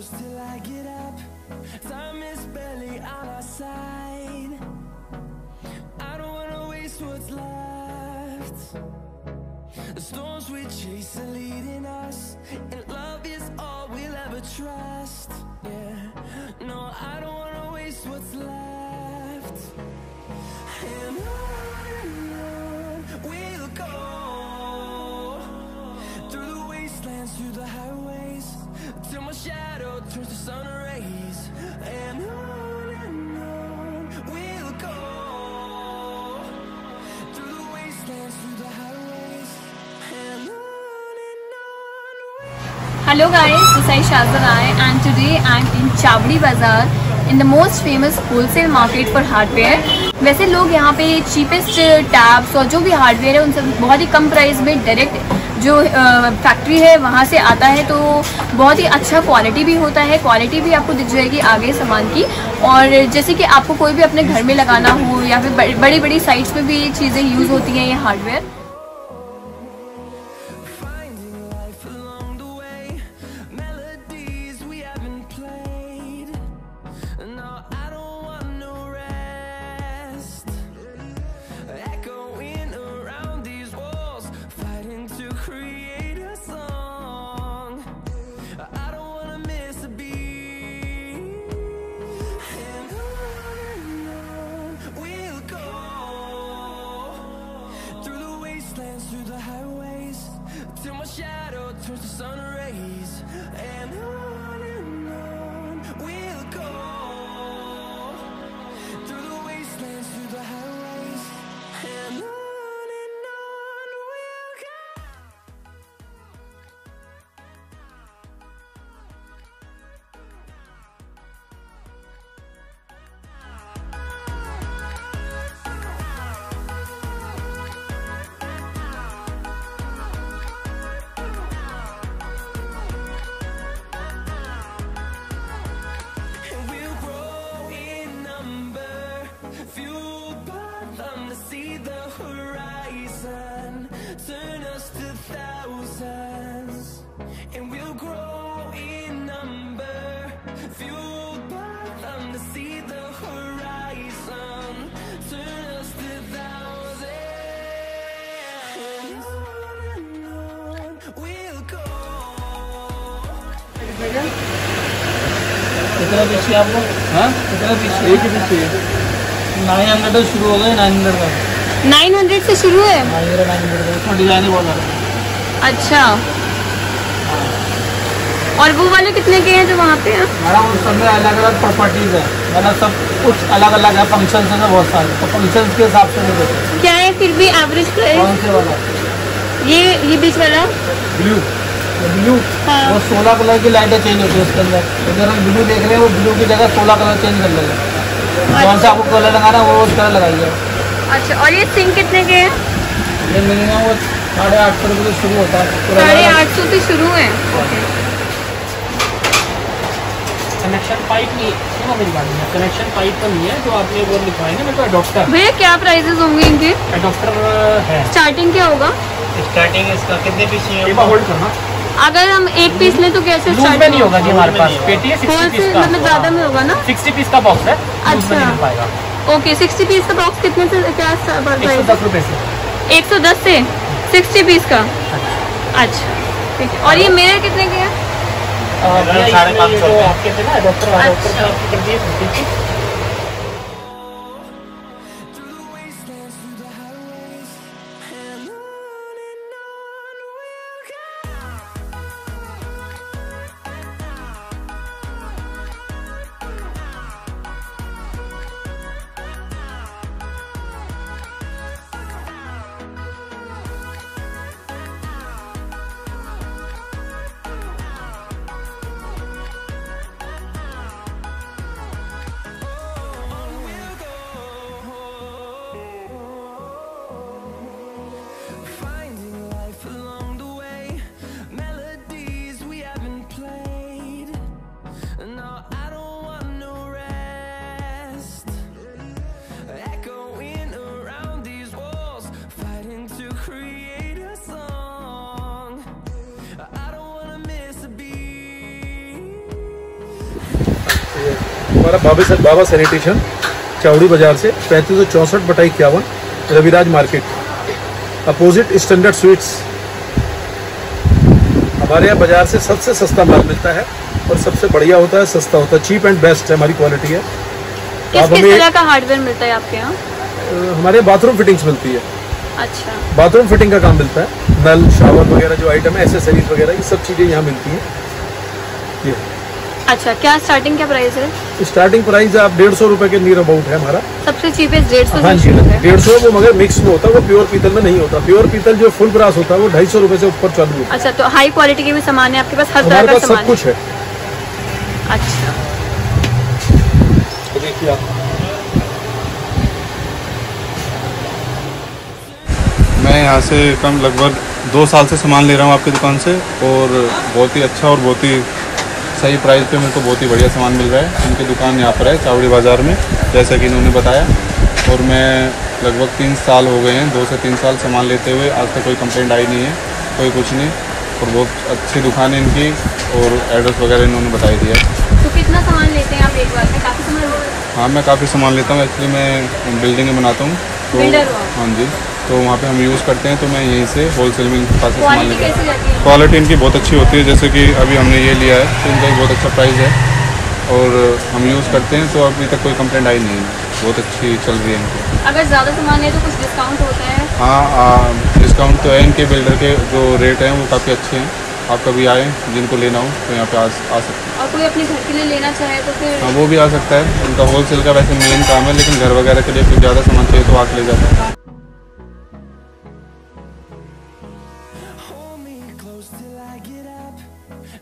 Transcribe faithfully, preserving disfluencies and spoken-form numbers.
close till I get up. Time is barely on our side. I don't wanna waste what's left. The storms we chase are leading us, and love is all we'll ever trust. Yeah, no, I don't wanna waste what's left. And on and on we'll go, through the wastelands, through the highways, till my shadow turns to sun rays. And on and on we'll go, through the wastelands, through the highways, and on and on we'll... Hello guys, this is Shazza Rai and today I am in Chavdi Bazaar in the most famous wholesale market for hardware. वैसे लोग यहाँ पे cheapest tabs और जो भी hardware है उनसे बहुत ही कम प्राइस में डायरेक्ट जो फैक्ट्री है वहाँ से आता है, तो बहुत ही अच्छा क्वालिटी भी होता है। क्वालिटी भी आपको दिख जाएगी आगे सामान की। और जैसे कि आपको कोई भी अपने घर में लगाना हो या फिर बड़ी बड़ी साइट्स में भी ये चीज़ें यूज़ होती हैं, ये hardware. Through the highways, till my shadow turns to sun rays. And on and on we'll go, through the wastelands, through the highways, and on and on we'll go. See the horizon, turn us to thousands, and we'll grow in number, fueled by them to see the horizon, turn us to thousands, and on and on we'll go. कितना पीछे आप लोग? हाँ कितना पीछे? एक ही पीछे nine hundred से शुरू हो गए। नाइन हंड्रेड का नाइन हंड्रेड से शुरू है। हाँ ये नाइन हंड्रेड का डिजाइन ही बहुत है। अच्छा, और वो वाले कितने के हैं जो वहाँ पे हैं? मैडम उस सब में अलग अलग प्रॉपर्टीज है, मतलब सब कुछ अलग अलग है। फंक्शन है बहुत सारे, तो फंक्शन के हिसाब से नहीं देते। क्या है फिर भी एवरेज प्राइस? कौन से वाला? ये ये बीच वाला ब्लू ब्लू हाँ। वो सोलह कलर की लाइटें चेंज होती है उसके अंदर। अगर हम ब्लू देख रहे हैं वो ब्लू की जगह सोलह कलर चेंज कर लेगा। कौन सा आपको कलर लगाना है वो उस कलर लगाइए। अच्छा, और ये सिंक कितने के हैं? ये मिनिमम वो साढ़े आठ सौ रुपये से शुरू होता है। साढ़े आठ सौ से शुरू है। कनेक्शन पाइप नहीं है, मेरी बात नहीं, कनेक्शन पाइप तो नहीं है जो आपने वो लिखवाएंगे। मेरे को अडॉप्टर। भैया क्या प्राइसेस होंगे इनके? अडॉप्टर है। स्टार्टिंग क्या होगा? स्टार्टिंग इसका कितने पीस चाहिए? होल्ड करना। अगर हम एक पीस लें तो कैसे स्टार्ट में नहीं होगा जी हमारे पास। पेटी है सिक्सटी पीस का, मतलब ज्यादा में होगा ना? सिक्सटी पीस का बॉक्स है। अच्छा ओके, सिक्सटी पीस का बॉक्स कितने से क्या? एक सौ दस रुपए से। एक सौ दस से सिक्सटी पीस का। अच्छा ठीक है। और ये मिरर कितने के हैं? साढ़े पाँच सौ आपके थे ना डॉक्टर। हमारा बाबा बाबा सैनिटेशन चावड़ी बाजार से पैंतीस सौ चौंसठ बटा इक्यावन Raviraj market opposite Standard Sweets. हमारे यहाँ बाजार से सबसे सस्ता माल मिलता है और सबसे बढ़िया होता है, सस्ता होता है, चीप एंड बेस्ट है हमारी क्वालिटी है। किस किस तरह का हार्डवेयर मिलता है आपके यहाँ? हमारे यहाँ बाथरूम फिटिंग्स मिलती है। अच्छा, बाथरूम फिटिंग का काम मिलता है, नल शावर वगैरह जो आइटम है, एसेसरीज वगैरह, ये सब चीजें यहाँ मिलती हैं। ये अच्छा, क्या स्टार्टिंग क्या प्राइस है? स्टार्टिंग प्राइस आप डेढ़ सौ रुपए के नियर अबाउट है हमारा। सबसे चीपेस्ट डेढ़ सौ? हाँ जी, डेढ़ सौ वो मगर मिक्स में होता है, वो प्योर पीतल में नहीं होता। प्योर पीतल जो फुल ब्रास होता है वो ढाई सौ रुपए से ऊपर चालू होता है। अच्छा, तो हाई क्वालिटी के भी सामान है आपके पास? हर तरह हमारे का पास सामान सब कुछ है। अच्छा, देखिए आप, मैं यहाँ से कम लगभग दो साल से सामान ले रहा हूँ आपकी दुकान से, और बहुत ही अच्छा और बहुत ही सही प्राइस पे मेरे को बहुत ही बढ़िया सामान मिल रहा है। इनकी दुकान यहाँ पर है चावड़ी बाज़ार में, जैसा कि इन्होंने बताया, और मैं लगभग तीन साल हो गए हैं, दो से तीन साल सामान लेते हुए, आज तक कोई कंप्लेंट आई नहीं है, कोई कुछ नहीं, और बहुत अच्छी दुकान है इनकी, और एड्रेस वगैरह इन्होंने बताई दिया है। तो कितना सामान लेते हैं आप एक बार में? काफ़ी सामान लेते हैं? हाँ, मैं काफ़ी सामान लेता हूँ, एक्चुअली मैं बिल्डिंग बनाता हूँ, तो हाँ जी, तो वहाँ पे हम यूज़ करते हैं, तो मैं यहीं से होलसेल में इनके पास सामान लेता हूँ। क्वालिटी इनकी बहुत अच्छी होती है, जैसे कि अभी हमने ये लिया है तो इनका एक बहुत अच्छा प्राइस है, और हम यूज़ करते हैं, तो अभी तक कोई कंप्लेंट आई नहीं है, बहुत अच्छी चल रही है इनकी। अगर ज़्यादा सामान है तो कुछ डिस्काउंट होता है? हाँ, डिस्काउंट तो है, इनके बिल्डर के जो रेट हैं वो काफ़ी अच्छे हैं। आप कभी आएँ, जिनको लेना हो तो यहाँ पे आ, आ सकते हैं। और कोई अपने घर के लिए लेना चाहे तो फिर? हाँ, वो भी आ सकता है, उनका होलसेल का वैसे मेन काम है, लेकिन घर वगैरह के लिए कुछ ज़्यादा सामान चाहिए तो आके ले जाते हैं। Hold me close till I get up.